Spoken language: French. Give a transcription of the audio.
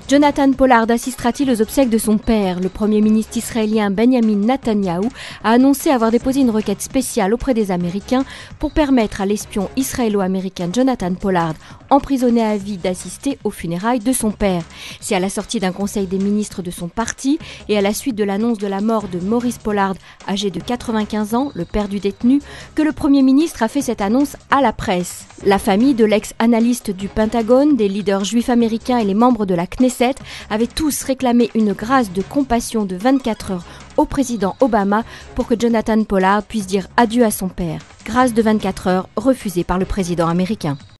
Jonathan Pollard assistera-t-il aux obsèques de son père? Le Premier ministre israélien Benjamin Netanyahou a annoncé avoir déposé une requête spéciale auprès des Américains pour permettre à l'espion israélo-américain Jonathan Pollard, emprisonné à vie, d'assister aux funérailles de son père. C'est à la sortie d'un conseil des ministres de son parti et à la suite de l'annonce de la mort de Maurice Pollard, âgé de 95 ans, le père du détenu, que le Premier ministre a fait cette annonce à la presse. La famille de l'ex-analyste du Pentagone, des leaders juifs américains et les membres de la Knesset avaient tous réclamé une grâce de compassion de 24 heures au président Obama pour que Jonathan Pollard puisse dire adieu à son père. Grâce de 24 heures refusée par le président américain.